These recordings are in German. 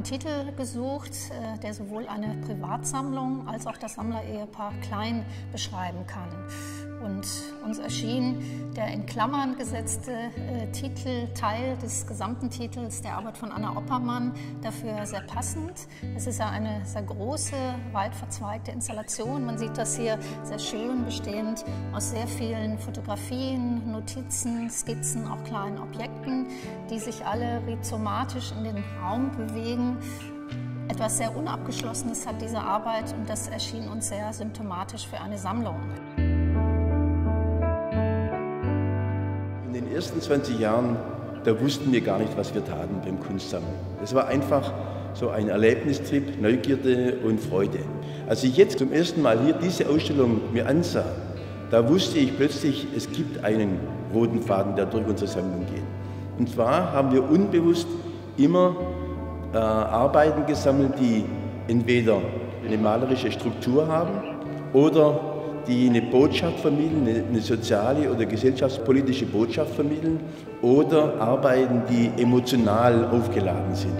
Titel gesucht, der sowohl eine Privatsammlung als auch das Sammlerehepaar Klein beschreiben kann. Und uns erschien der in Klammern gesetzte Titelteil des gesamten Titels der Arbeit von Anna Oppermann dafür sehr passend. Es ist ja eine sehr große, weit verzweigte Installation. Man sieht das hier sehr schön, bestehend aus sehr vielen Fotografien, Notizen, Skizzen, auch kleinen Objekten, die sich alle rhizomatisch in den Raum bewegen. Etwas sehr Unabgeschlossenes hat diese Arbeit und das erschien uns sehr symptomatisch für eine Sammlung. In den ersten 20 Jahren, da wussten wir gar nicht, was wir taten beim Kunstsammeln. Das war einfach so ein Erlebnistrip, Neugierde und Freude. Als ich jetzt zum ersten Mal hier diese Ausstellung mir ansah, da wusste ich plötzlich, es gibt einen roten Faden, der durch unsere Sammlung geht. Und zwar haben wir unbewusst immer Arbeiten gesammelt, die entweder eine malerische Struktur haben oder die eine Botschaft vermitteln, eine soziale oder gesellschaftspolitische Botschaft vermitteln, oder Arbeiten, die emotional aufgeladen sind.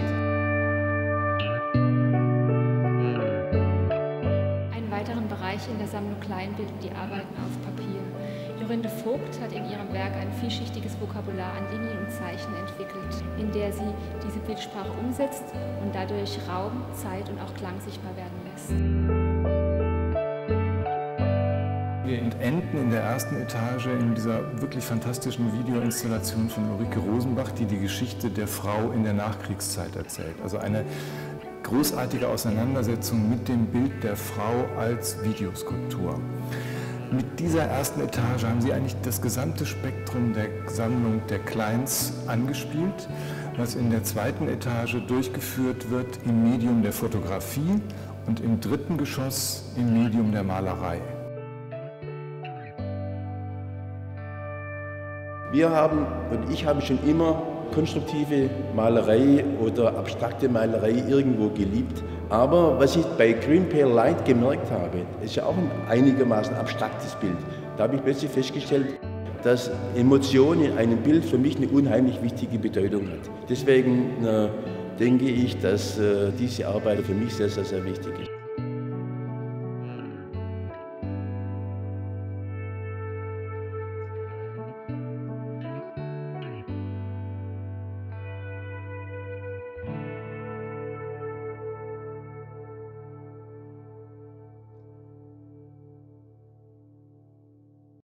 Einen weiteren Bereich in der Sammlung Klein bilden die Arbeiten auf Papier. Jorinde Vogt hat in ihrem Werk ein vielschichtiges Vokabular an Linien und Zeichen entwickelt, in der sie diese Bildsprache umsetzt und dadurch Raum, Zeit und auch Klang sichtbar werden lässt. Wir enden in der ersten Etage in dieser wirklich fantastischen Videoinstallation von Ulrike Rosenbach, die die Geschichte der Frau in der Nachkriegszeit erzählt. Also eine großartige Auseinandersetzung mit dem Bild der Frau als Videoskulptur. Mit dieser ersten Etage haben Sie eigentlich das gesamte Spektrum der Sammlung der Kleins angespielt, was in der zweiten Etage durchgeführt wird im Medium der Fotografie und im dritten Geschoss im Medium der Malerei. Wir haben und ich habe schon immer konstruktive Malerei oder abstrakte Malerei irgendwo geliebt. Aber was ich bei Green Pale Light gemerkt habe, ist ja auch ein einigermaßen abstraktes Bild. Da habe ich plötzlich festgestellt, dass Emotion in einem Bild für mich eine unheimlich wichtige Bedeutung hat. Deswegen denke ich, dass diese Arbeit für mich sehr, sehr, sehr wichtig ist.